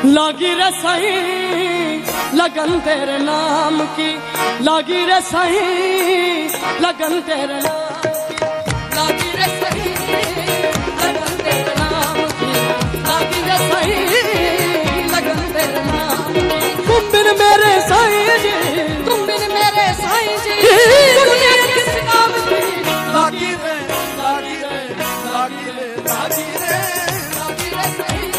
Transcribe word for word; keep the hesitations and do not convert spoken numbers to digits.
लागी रे सही लगन तेरे नाम की, लागी रे सही लगन तेरे नाम की, लागी रे सही लगन तेरे नाम की, लागी रे सही लगन तेरे नाम की। तुम बिन मेरे साईं जी, तुम बिन मेरे साईं जी, दुनिया किस काम की। लागी रे लागी रे लागी रे लागी रे लागी रे सही